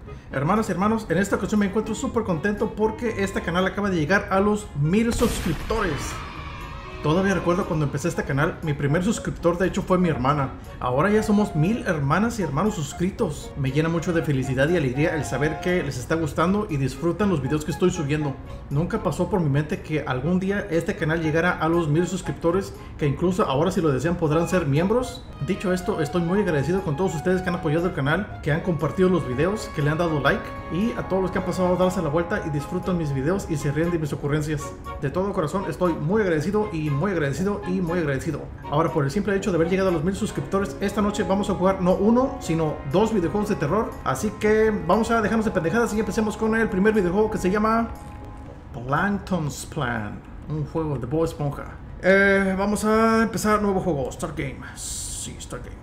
Hermanas y hermanos, en esta ocasión me encuentro súper contento porque este canal acaba de llegar a los 1000 suscriptores. Todavía recuerdo cuando empecé este canal, mi primer suscriptor de hecho fue mi hermana. Ahora ya somos 1000 hermanas y hermanos suscritos. Me llena mucho de felicidad y alegría el saber que les está gustando y disfrutan los videos que estoy subiendo. Nunca pasó por mi mente que algún día este canal llegara a los 1000 suscriptores, que incluso ahora si lo desean podrán ser miembros. Dicho esto, estoy muy agradecido con todos ustedes que han apoyado el canal, que han compartido los videos, que le han dado like, y a todos los que han pasado a darse la vuelta y disfrutan mis videos y se ríen de mis ocurrencias. De todo corazón estoy muy agradecido y muy agradecido y muy agradecido. Ahora, por el simple hecho de haber llegado a los 1000 suscriptores, esta noche vamos a jugar no uno, sino dos videojuegos de terror. Así que vamos a dejarnos de pendejadas y empecemos con el primer videojuego, que se llama Plankton's Plan, un juego de Bob Esponja. Vamos a empezar nuevo juego, Start Game. Sí, Start Game.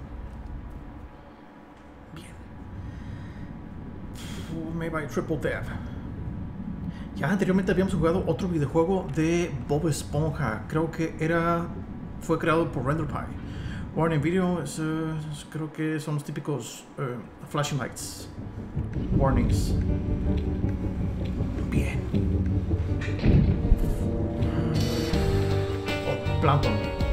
Bien. Maybe Triple Death. Ya anteriormente habíamos jugado otro videojuego de Bob Esponja. Creo que fue creado por RenderPie. Warning Video creo que son los típicos flashing lights. Warnings. Bien. Oh, Plankton.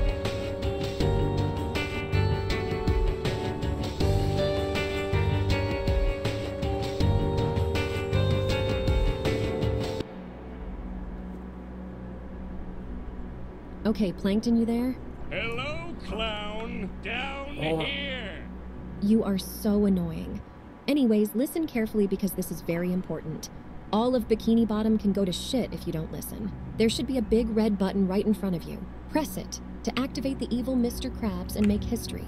Okay, Plankton, you there? Hello, clown. Down here. You are so annoying. Anyways, listen carefully because this is very important. All of Bikini Bottom can go to shit if you don't listen. There should be a big red button right in front of you. Press it to activate the evil Mr. Krabs and make history.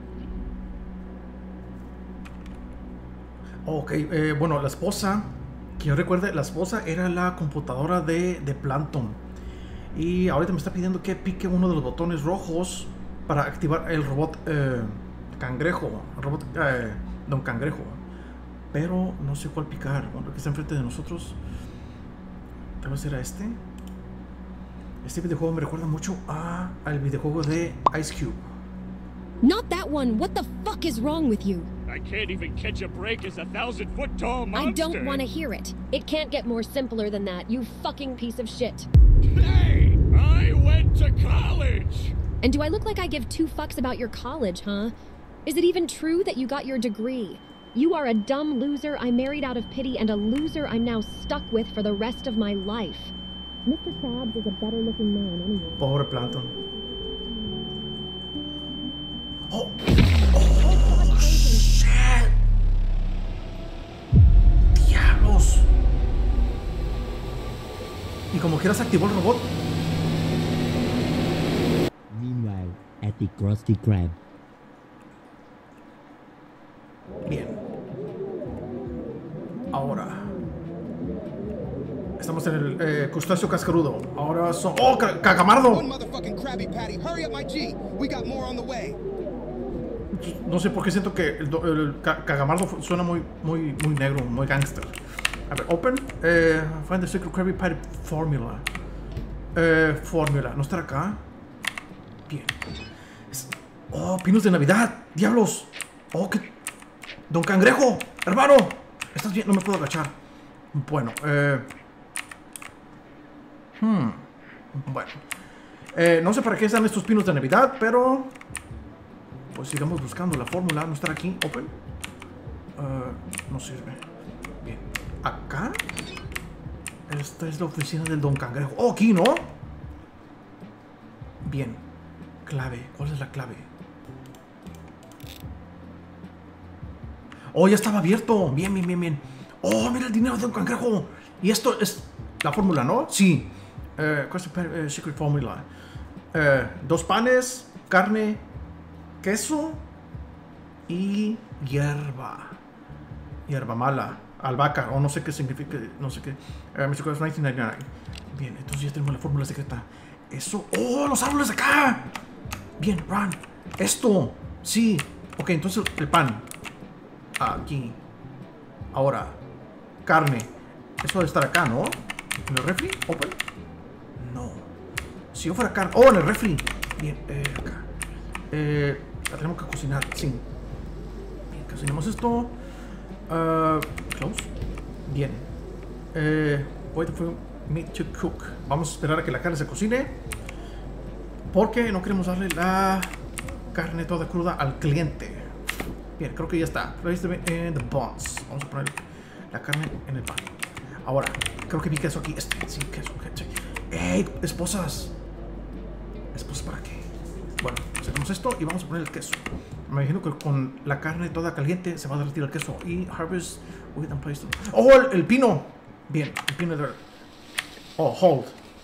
Ok, bueno, la esposa, que yo recuerde, la esposa era la computadora de Plankton. Y ahorita me está pidiendo que pique uno de los botones rojos para activar el robot cangrejo, el robot Don Cangrejo. Pero no sé cuál picar. Bueno, que está enfrente de nosotros. Tal vez era este. Este videojuego me recuerda mucho al videojuego de Ice Cube. Not that one! What the fuck is wrong with you? I can't even catch a break as a 1,000-foot-tall monster. I don't want to hear it. It can't get more simpler than that, you fucking piece of shit. Hey! I went to college! And do I look like I give two fucks about your college, huh? Is it even true that you got your degree? You are a dumb loser I married out of pity and a loser I'm now stuck with for the rest of my life. Mr. Krabs is a better looking man anyway. Pobre Plankton. Oh! ¡Shit! ¡Diablos! Y como quiera se activó el robot. Meanwhile, at the Krusty Krab. Bien. Ahora estamos en el crustáceo cascarudo. Ahora son... ¡Oh, Cagamardo! No sé por qué siento que el Cagamardo suena muy negro, muy gangster. A ver, open. Find the secret Krabby Patty formula. Fórmula. ¿No estará acá? Bien. Oh, pinos de Navidad. ¡Diablos! Oh, qué... Don Cangrejo, hermano. ¿Estás bien? No me puedo agachar. Bueno, bueno. No sé para qué están estos pinos de Navidad, pero... pues sigamos buscando la fórmula. ¿No estará aquí? Open. No sirve. Bien. ¿Acá? Esta es la oficina del Don Cangrejo. ¡Oh, aquí, ¿no? Bien. Clave. ¿Cuál es la clave? ¡Oh, ya estaba abierto! Bien, bien, bien, bien. ¡Oh, mira el dinero de Don Cangrejo! Y esto es la fórmula, ¿no? Sí. Secret Formula. 2 panes, carne, queso y hierba. Hierba mala. Albahaca, o no sé qué significa, no sé qué. Mr. Krabs 1999. Bien, entonces ya tenemos la fórmula secreta. Eso. ¡Oh, los árboles acá! Bien, run. Esto. Sí. Ok, entonces el pan. Aquí. Ahora. Carne. Eso debe estar acá, ¿no? ¿En el refri? Open. No. Si yo fuera carne. ¡Oh, en el refri! Bien, acá. La tenemos que cocinar, sí. Bien, cocinamos esto. Close. Bien. Wait for meat to cook. Vamos a esperar a que la carne se cocine. Porque no queremos darle la carne toda cruda al cliente. Bien, creo que ya está. Place the buns. Vamos a poner la carne en el pan. Ahora, creo que vi queso aquí. Sí, queso. ¡Ey, esposas! ¿Esposas para qué? Bueno, sacamos esto y vamos a poner el queso. Me imagino que con la carne toda caliente se va a derretir el queso. Y harvest with and place. ¡Oh, el pino! Bien, el pino de... Oh, hold.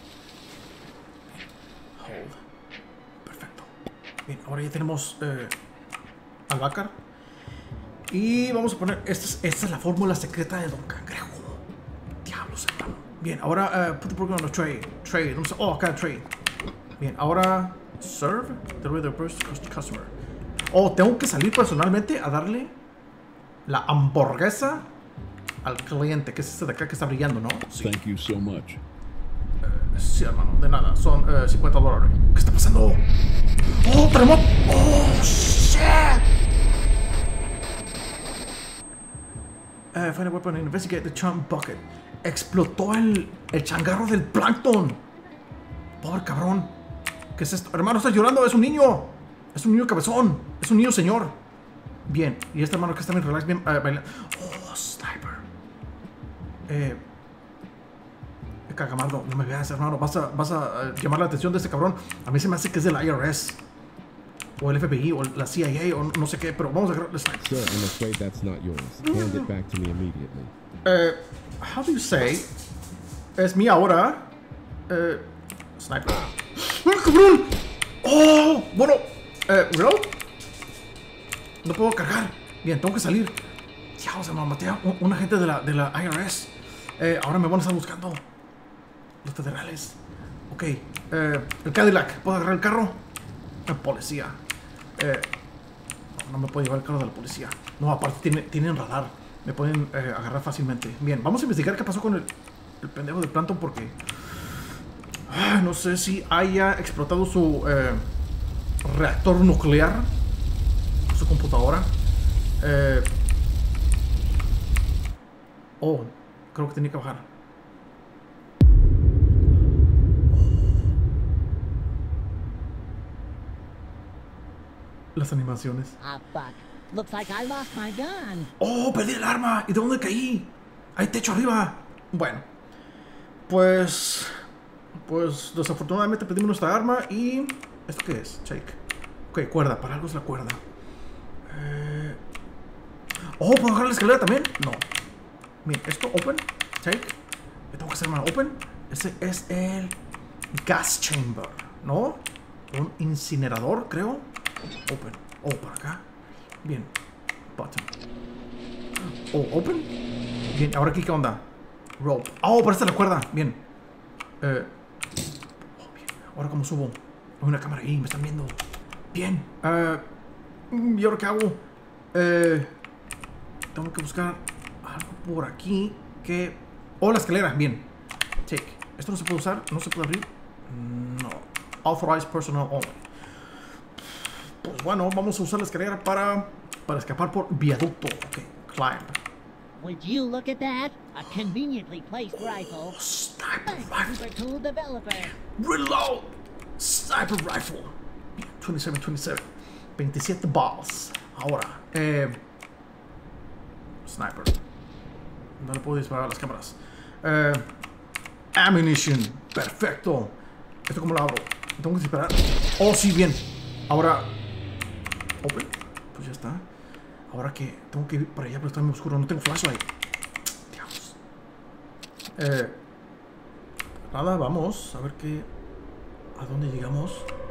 Perfecto. Bien, ahora ya tenemos albahaca. Y vamos a poner... Esta es la fórmula secreta de Don Cangrejo. Diablos, hermano. Bien, ahora put the program on a tray. Oh, acá tray. Bien, ahora serve the first customer. Oh, tengo que salir personalmente a darle la hamburguesa al cliente, que es este de acá que está brillando, ¿no? Sí. Thank you so much. Sí, hermano, de nada. Son $50. ¿Qué está pasando? ¡Oh, terremoto! ¡Oh, shit! Find a weapon and investigate the chum bucket. Explotó el changarro del plancton. Pobre cabrón. ¿Qué es esto? Hermano, estás llorando. Es un niño. Es un niño cabezón. Es un niño señor. Bien. Y este hermano que está bien relax, bien bailando. Oh, sniper. Cagamardo, no me veas, hermano. Vas a llamar la atención de este cabrón. A mí se me hace que es del IRS. O el FBI, o la CIA, o no sé qué. Pero vamos a agarrar el sniper. Sir, I'm afraid that's not yours. Hand it back to me immediately. How do you say? Es mi ahora. Sniper. ¡Ah, cabrón! ¡Oh! Bueno, ¿real? No puedo cargar. Bien, tengo que salir. Dios, hermano, maté a un agente de la IRS. Ahora me van a estar buscando los federales. Ok, el Cadillac. ¿Puedo agarrar el carro? El policía. No me puedo llevar el carro de la policía. No, aparte tienen radar. Me pueden agarrar fácilmente. Bien, vamos a investigar qué pasó con el pendejo de Plankton porque... no sé si haya explotado su reactor nuclear. Su computadora. Oh, creo que tenía que bajar. Las animaciones. Ah, fuck. Looks like I lost my gun. Oh, perdí el arma. ¿Y de dónde caí? Hay techo arriba. Bueno, pues desafortunadamente perdimos nuestra arma y... ¿Esto qué es? Shake. Ok, cuerda. Para algo es la cuerda. Oh, ¿puedo agarrar la escalera también? No. Bien, esto, open. Take. ¿Qué tengo que hacer, hermano? Open. Ese es el gas chamber, ¿no? Un incinerador, creo. Open. Oh, para acá. Bien. Button. Oh, open. Bien, ahora aquí, ¿qué onda? Rope. Oh, pero esta es la cuerda. Bien. Oh, bien. Ahora, ¿cómo subo? Hay una cámara ahí, me están viendo. Bien. ¿Y ahora qué hago? Tengo que buscar algo por aquí que... Oh, la escalera. Bien. Take. ¿Esto no se puede usar? ¿No se puede abrir? No. Authorized personnel only. Pues bueno, vamos a usar la escalera para escapar por viaducto. Ok, climb. Would you look at that? A conveniently placed rifle. Oh, sniper Super rifle. cool developer. Reload. Sniper rifle. 27. 27 balls. Ahora, sniper. No le puedo disparar a las cámaras. Ammunition. Perfecto. ¿Esto cómo lo abro? Tengo que disparar. Oh, sí, bien. Ahora, open. Pues ya está. Ahora que tengo que ir para allá, pero está muy oscuro. No tengo flashlight. Diablos. Nada, vamos a ver qué. ¿A dónde llegamos?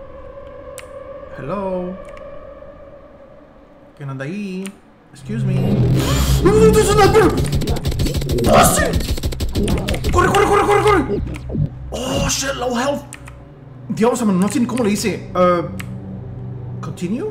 Hello. ¿Quién anda ahí? Excuse me. ¡No, es un sniper! ¡Oh, sí! ¡Corre! ¡Oh, shit! Low health. Dios, hermano, no sé ni cómo le hice. Continue.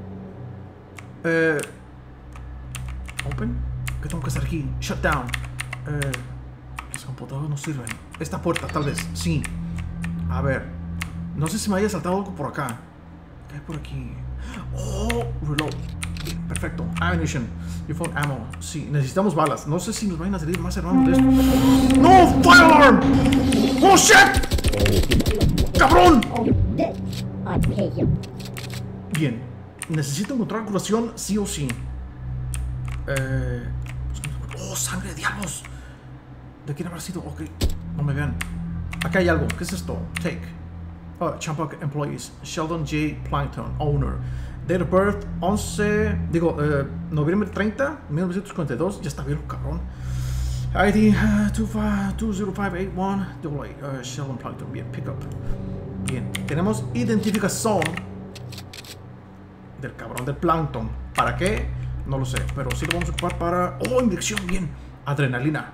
Open. ¿Qué tengo que hacer aquí? Shut down. Los computadores no sirven. Esta puerta, tal vez. Sí. A ver. No sé si me haya saltado algo por acá. ¿Qué hay por aquí? Oh, reload. Bien, perfecto. Ammunition. You found ammo. Sí, necesitamos balas. No sé si nos vayan a salir más hermanos de esto. ¡No! ¡Fire alarm! ¡Oh, shit! ¡Cabrón! Bien. Necesito encontrar curación sí o sí. ¡Oh, sangre de diablos! ¿De quién habrá sido? Ok, no me vean. Acá hay algo. ¿Qué es esto? Take. Champac Employees. Sheldon J. Plankton, Owner. Date of birth, 11... Digo, noviembre 30, 1942. Ya está bien, cabrón. ID 20581. Sheldon Plankton. Bien, pick up. Bien, tenemos identificación del cabrón del Plankton. ¿Para qué? No lo sé, pero sí lo vamos a ocupar para... ¡Oh, inyección! Bien. Adrenalina.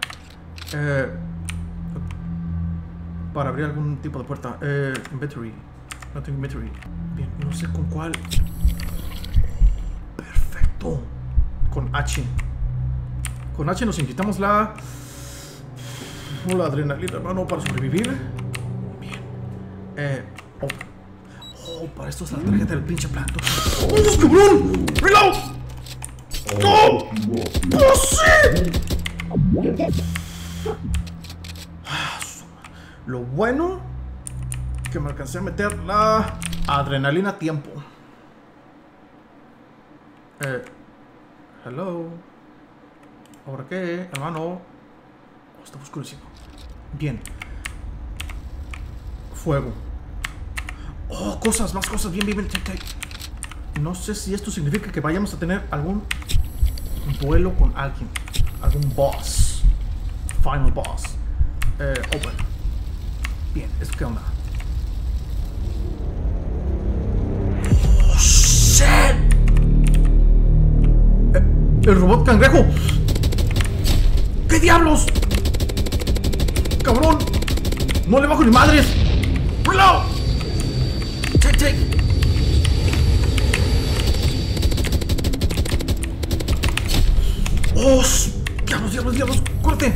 Para abrir algún tipo de puerta. Inventory. No tengo inventory. Bien, no sé con cuál. Perfecto. Con H. Con H nos inyectamos la adrenalina, hermano, para sobrevivir. Bien. Oh, para esto es la tarjeta del pinche Plankton. ¡Oh, cabrón! ¡Reload! ¡No! ¡Oh, sí! Lo bueno que me alcancé a meter la adrenalina a tiempo. Hello. ¿Ahora qué, hermano? Oh, está oscureciendo. Bien. Fuego. Oh, cosas, más cosas. Bien, bien, bien. Take. No sé si esto significa que vayamos a tener algún duelo con alguien. Algún boss. Final boss. Open. Bien, ¿esto qué onda? ¡Oh, shit! ¡El robot cangrejo! ¿Qué diablos? ¡Cabrón! ¡No le bajo ni madres! ¡Reload! Take. ¡Oh! ¡Diablos! ¡Corte!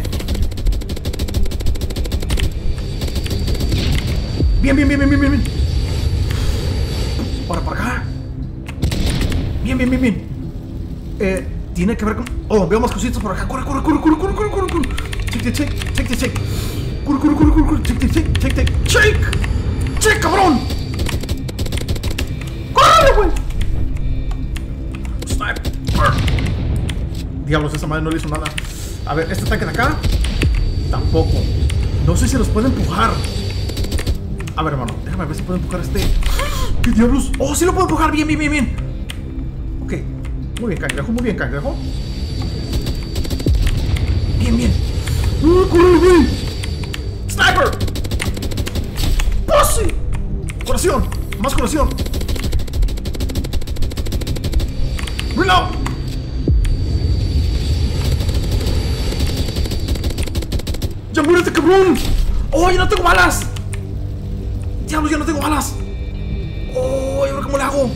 Bien. Ahora para acá. Bien. Tiene que ver con... Oh, veo más cositas por acá. Corre. Take. Corre. Check, cabrón. ¡Corre, güey! Sniper. Diablos, esa madre no le hizo nada. A ver, este tanque de acá. Tampoco. No sé si los puede empujar. A ver, hermano, déjame ver si puedo empujar este. ¿Qué diablos? ¡Oh, sí lo puedo empujar! Bien. Ok. Muy bien, cangrejo. Bien. ¡Corre, güey! ¡Sniper! ¡Pussy! ¡Curación! ¡Más curación! ¡Reload! ¡Ya muérete, cabrón! ¡Oh, ya no tengo balas! ¡Diablos, ya no tengo balas! ¡Oh! ¿Y ahora cómo le hago?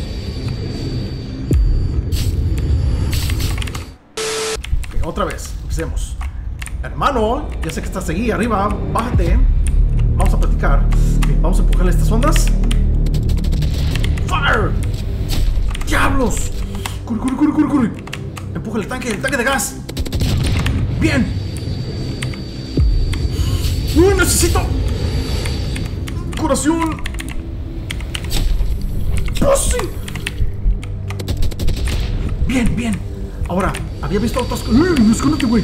Okay, otra vez, empecemos. Hermano, ya sé que estás ahí arriba. Bájate. Vamos a platicar. Bien, vamos a empujarle estas ondas. ¡Fire! ¡Diablos! ¡Corre! Empuja el tanque de gas. ¡Bien! ¡Uy, necesito! ¡Curación! ¡Pussy! Bien. Ahora, había visto otras cosas. ¡Escóndete, güey!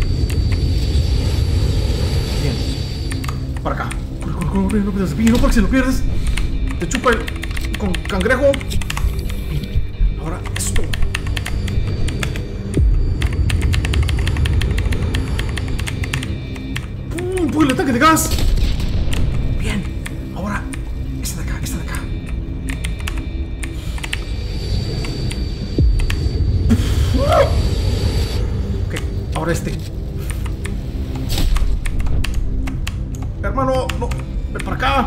Bien. Para acá. Corre, no pierdas el pillo, porque si lo pierdes, te chupa el con cangrejo. Bien. Ahora, esto. ¡Empuja el tanque de gas! Bien. Ahora, esta de acá. Ok, ahora este. Hermano, no, ven para acá.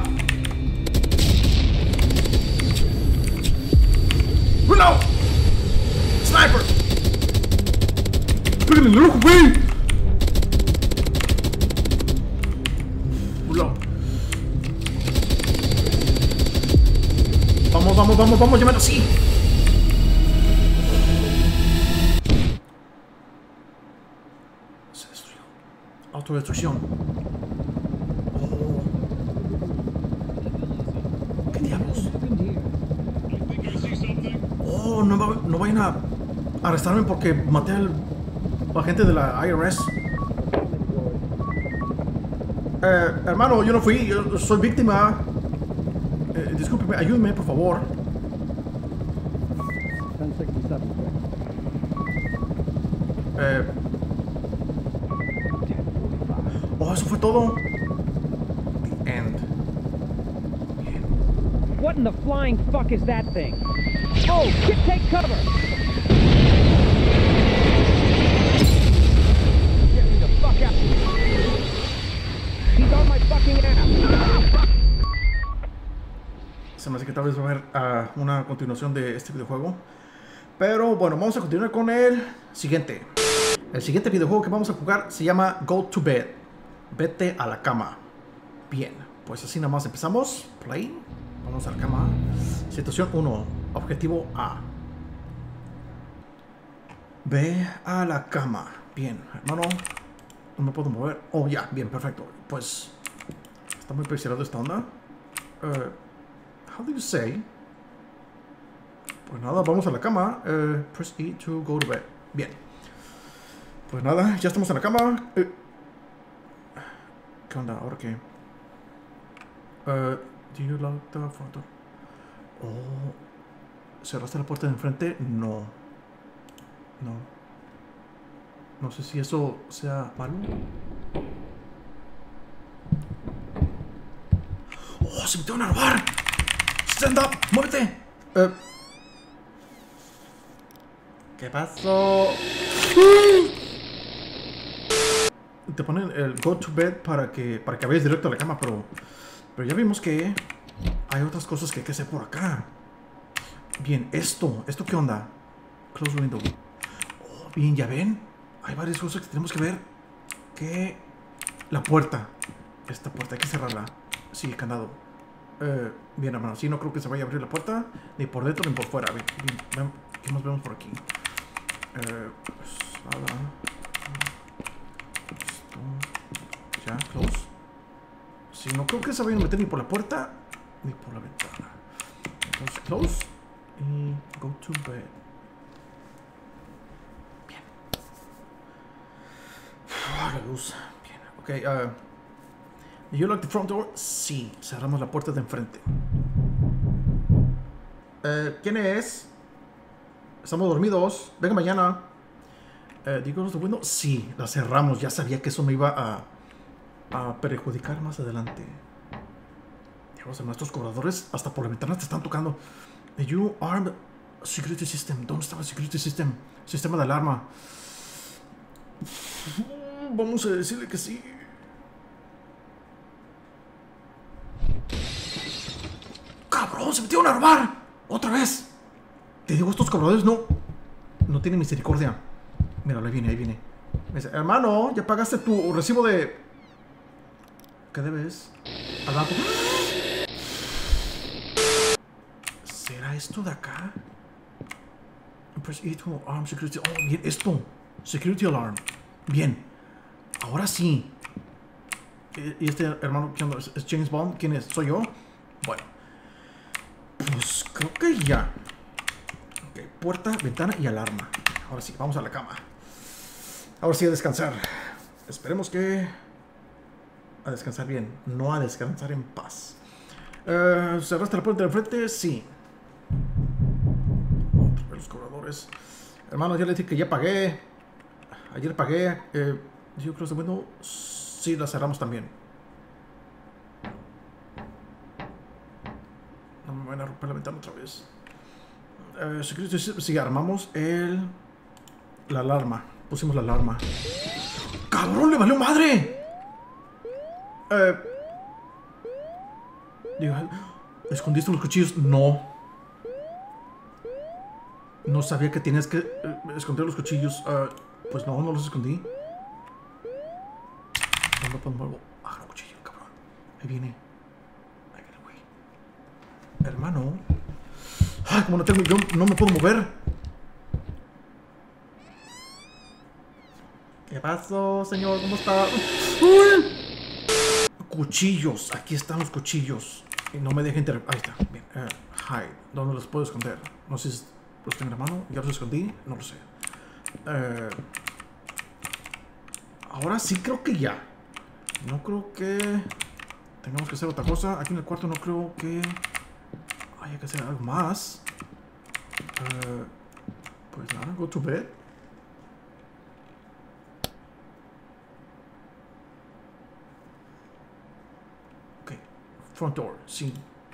¡Reload! ¡Sniper! ¡Pégale en el ojo, güey! ¡Reload! Vamos, llámalo así. Autodestrucción. Oh. ¿Qué diablos? Oh, no vayan a arrestarme porque maté al agente de la IRS. Hermano, yo no fui, yo soy víctima. Discúlpeme, ayúdeme, por favor. Oh, eso fue todo. The end. Bien. What in the flying fuck is that thing? Oh, shit, take cover! Get me the fuck out! He's on my fucking ass! Se me hace que tal vez va a haber una continuación de este videojuego. Pero bueno, vamos a continuar con el siguiente. El siguiente videojuego que vamos a jugar se llama Go to Bed. Vete a la cama. Bien, pues así nada más empezamos. Play. Vamos a la cama. Situación 1. Objetivo A. Ve a la cama. Bien, hermano. No me puedo mover. Oh, ya, bien, perfecto. Pues está muy presionado esta onda. How do you say? Pues nada, vamos a la cama. Press E to go to bed. Bien. Pues nada, ya estamos en la cama. ¿Qué onda? ¿Ahora qué? Do you lock the front door? Oh. ¿Cerraste la puerta de enfrente? No. No. No sé si eso sea malo. ¡Oh! ¡Se metieron a robar! ¡Stand up! ¡Muévete! ¿Qué pasó? Te ponen el go to bed para que vayas directo a la cama, pero ya vimos que hay otras cosas que hay que hacer por acá. Bien, ¿esto qué onda? Close window. Oh, bien, ya ven. Hay varias cosas que tenemos que ver. Que la puerta. Esta puerta hay que cerrarla. Sí, el candado. Bien, hermano. Sí, no creo que se vaya a abrir la puerta. Ni por dentro ni por fuera. Bien, bien. ¿Qué más vemos por aquí? Pues nada. Esto. Ya, close. Sí, no creo que se vayan a meter ni por la puerta ni por la ventana. Entonces, close. Y go to bed. Bien. La luz. Bien. Ok, you lock the front door? Sí, cerramos la puerta de enfrente. ¿Quién es? Estamos dormidos. Venga mañana. ¿Digo los de window? Sí, la cerramos. Ya sabía que eso me iba a perjudicar más adelante. Dios, nuestros cobradores hasta por la ventana te están tocando. You armed security system. ¿Dónde estaba el security system? Sistema de alarma. Vamos a decirle que sí. ¡Cabrón! ¡Se metieron a robar! ¡Otra vez! Te digo, estos cobradores no tienen misericordia. Mira, ahí viene, ahí viene. Me dice, hermano, ya pagaste tu recibo de... ¿Qué debes? Abajo. ¿Será esto de acá? Press E to arm security. Oh, bien, esto. Security alarm. Bien. Ahora sí. ¿Y este hermano quién es? James Bond? ¿Quién es? ¿Soy yo? Bueno. Pues creo que ya. Ok, puerta, ventana y alarma. Ahora sí, vamos a la cama. Ahora sí a descansar. Esperemos que... A descansar bien. No a descansar en paz. ¿Cerraste la puerta de enfrente? Sí. Los cobradores. Hermano, ya le dije que ya pagué. Ayer pagué. ¿Yo close the window? Sí, la cerramos también. No me van a romper la ventana otra vez. Sí, armamos la alarma. Pusimos la alarma. ¡Cabrón, le valió madre! Digo, ¿escondiste los cuchillos? No. No sabía que tenías que esconder los cuchillos. Pues no los escondí. ¿Dónde pongo algo? Ah, el cuchillo, cabrón. Ahí viene. Ahí viene, güey. Hermano. Ay, como no tengo, yo no me puedo mover. ¿Qué pasó, señor? ¿Cómo está? ¡Uy! Cuchillos. Aquí están los cuchillos. Y no me dejen Ahí está. Bien. Hide. ¿Dónde los puedo esconder? No sé si los tengo en la mano. ¿Ya los escondí? No lo sé. Ahora sí creo que ya. No creo que tengamos que hacer otra cosa. Aquí en el cuarto no creo que haya que hacer algo más. Pues nada, go to bed. Ok, front door, sí.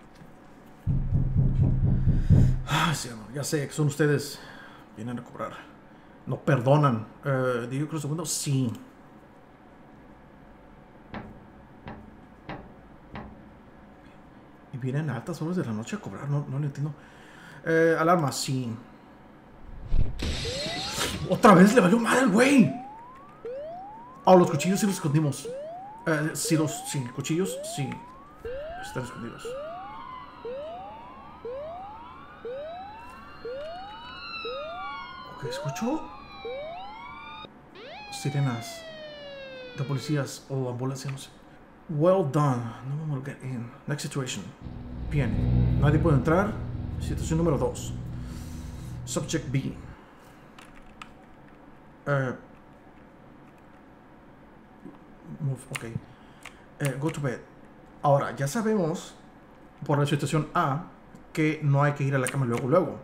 Sí, ya sé que son ustedes. Vienen a cobrar. No perdonan. Digo que los segundos, sí. Y vienen a altas horas de la noche a cobrar. No lo entiendo. Alarma, sí. Otra vez le valió mal al güey. Oh, los cuchillos sí los escondimos. Sí, cuchillos sí. Están escondidos. Ok, escucho sirenas de policías o ambulancias, no sé. Well done. No one will get in. Next situation. Bien. Nadie puede entrar. Situación número 2. Subject B. Move. Ok. Go to bed. Ahora, ya sabemos por la situación A que no hay que ir a la cama luego.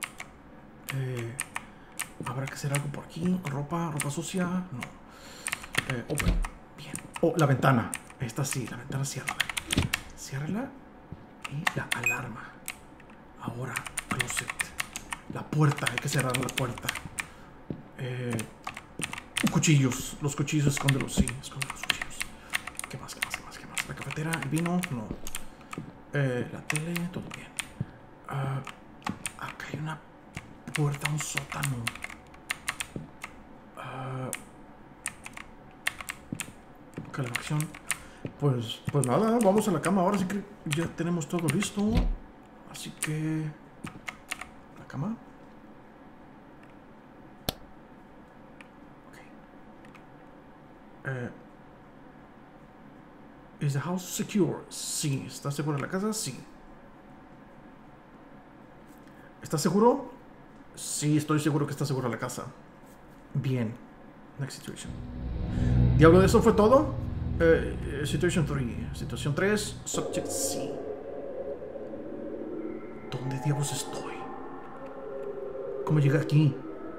Habrá que hacer algo por aquí. Ropa sucia. No. Open. Bien. Oh, la ventana. Esta sí, la ventana ciérrala. Ciérrala. Y la alarma. Ahora, closet. La puerta, hay que cerrar la puerta. Cuchillos. Los cuchillos, escóndelos. Sí, esconde los cuchillos. ¿Qué más? La cafetera, el vino, no. La tele, todo bien. Acá hay una puerta, un sótano. Calefacción. Pues nada, vamos a la cama. Ahora sí que ya tenemos todo listo. Así que... ¿la cama? Ok. ¿Is the house secure? Sí. ¿Estás seguro de la casa? Sí. ¿Estás seguro? Sí, estoy seguro que está seguro de la casa. Bien. Next situation. Diablo, ¿eso fue todo? Situation 3. Situación 3. Subject C. ¿Dónde diablos estoy? ¿Cómo llegué aquí?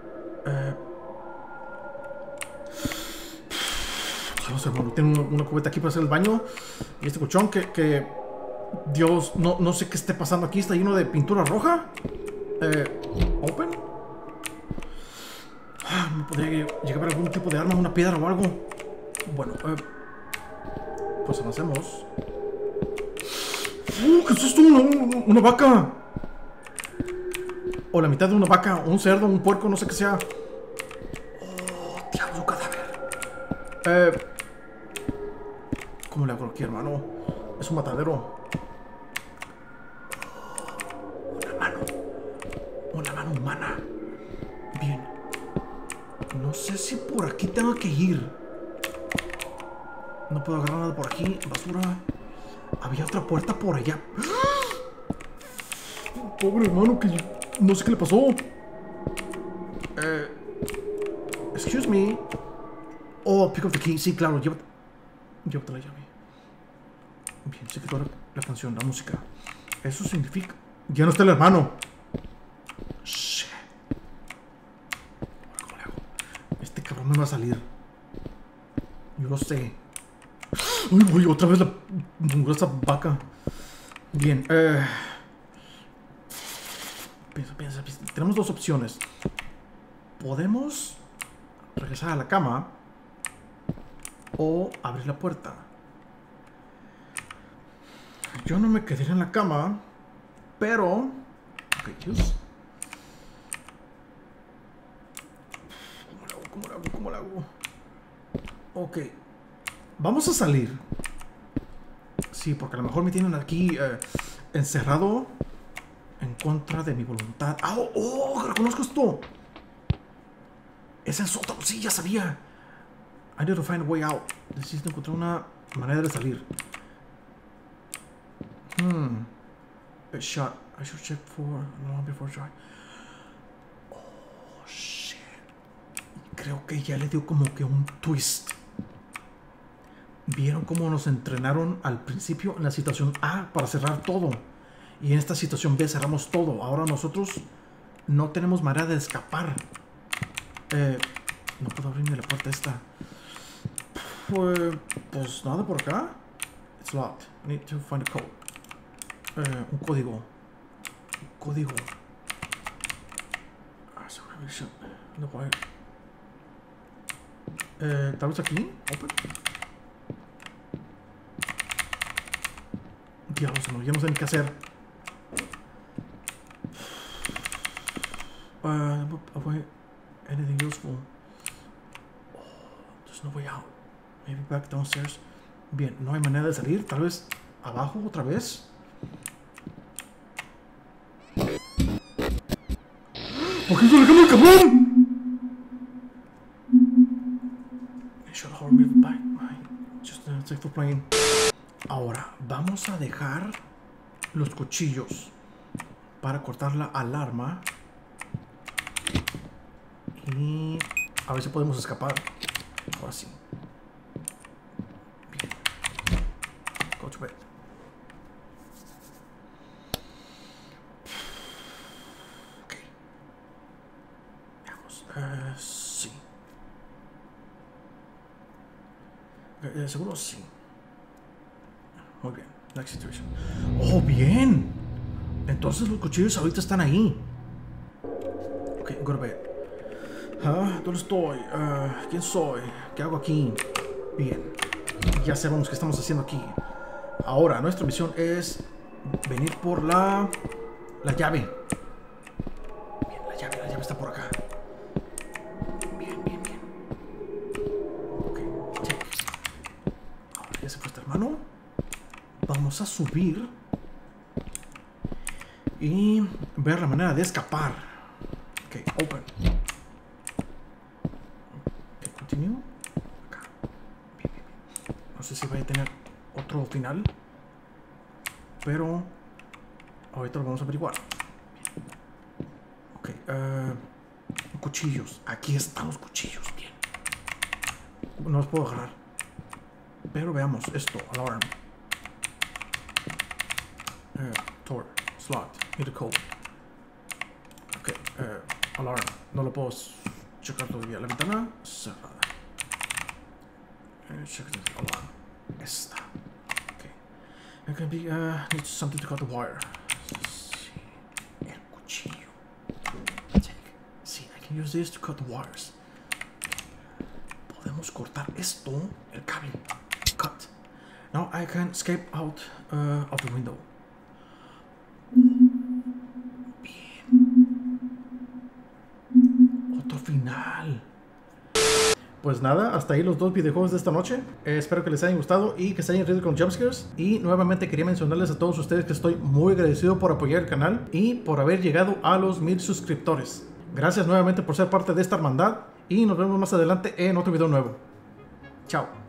Vamos, hermano. Tengo una cubeta aquí para hacer el baño. Y este colchón que Dios, no sé qué esté pasando aquí. Está lleno de pintura roja. Open. ¿Me podría llegar a ver algún tipo de arma, una piedra o algo? Bueno, pues avancemos. ¿Qué es esto? Una vaca. O la mitad de una vaca, un cerdo, un puerco, no sé qué sea. Oh, diablo, un cadáver. ¿Cómo le hago aquí, hermano? Es un matadero. Una mano humana. Bien. No sé si por aquí tengo que ir. No puedo agarrar nada por aquí. Basura. Había otra puerta por allá. Pobre hermano, que no sé qué le pasó. Excuse me. Oh, pick up the key. Sí, claro, llévate la llave. Bien, se quedó la canción, la música. Eso significa... Ya no está el hermano. Shit. ¿Cómo le hago? Este cabrón me va a salir. Yo lo sé. Uy, otra vez la mugrosa vaca. Bien, piensa. Tenemos dos opciones. Podemos regresar a la cama o abrir la puerta. Yo no me quedaría en la cama, pero... Ok, ¿Cómo lo hago? Ok. Vamos a salir. Sí, porque a lo mejor me tienen aquí encerrado en contra de mi voluntad. ¡Oh! ¡Reconozco esto! Es el sótano, sí, ya sabía. I need to find a way out. Necesito encontrar una manera de salir. A shot. I should check for long before try. Oh, shit. Creo que ya le dio como que un twist. ¿Vieron cómo nos entrenaron al principio en la situación A para cerrar todo? Y en esta situación B cerramos todo. Ahora nosotros no tenemos manera de escapar. No puedo abrirme la puerta esta. Pues nada por acá. It's locked. I need to find a code. Un código. Un código. No puedo. Tal vez aquí. Open. Diablos, ya no sé ni qué hacer. Anything useful? Oh, there's no way out. Maybe back downstairs. Bien, no hay manera de salir. Tal vez abajo otra vez. ¿Por qué se le cambia el cabrón? I should hold me back. Just safe for playing. Ahora, vamos a dejar los cuchillos para cortar la alarma. Y a ver si podemos escapar. Ahora sí. Bien. Go to bed. Ok. Veamos. Sí. Okay, seguro sí. Muy bien. Next situation. Oh, bien. Entonces los cuchillos ahorita están ahí. Ok, go to bed. ¿Dónde estoy? ¿Quién soy? ¿Qué hago aquí? Bien. Ya sabemos qué estamos haciendo aquí. Ahora, nuestra misión es venir por la llave. Bien, la llave está por acá. Bien. Ok, check. Ahora ya se fue este hermano. Vamos a subir y ver la manera de escapar. Ok, open. Continue. Acá. Bien. No sé si vaya a tener otro final, pero ahorita lo vamos a averiguar. Ok. Cuchillos. Aquí están los cuchillos. Bien. No los puedo agarrar. Pero veamos esto. Alarm. Door. Slot. Need a code. Ok. Alarm. No lo puedo checar todavía. La ventana cerrada. Check the alarm. Esta. Okay. It can be needs something to cut the wire. El cuchillo. Check. See, I can use this to cut the wires. Podemos cortar esto, el cable. Cut. Now I can escape out of the window. Otro final. Pues nada, hasta ahí los dos videojuegos de esta noche. Espero que les hayan gustado y que se hayan reído con jumpscares. Y nuevamente quería mencionarles a todos ustedes que estoy muy agradecido por apoyar el canal y por haber llegado a los 1000 suscriptores. Gracias nuevamente por ser parte de esta hermandad y nos vemos más adelante en otro video nuevo. Chao.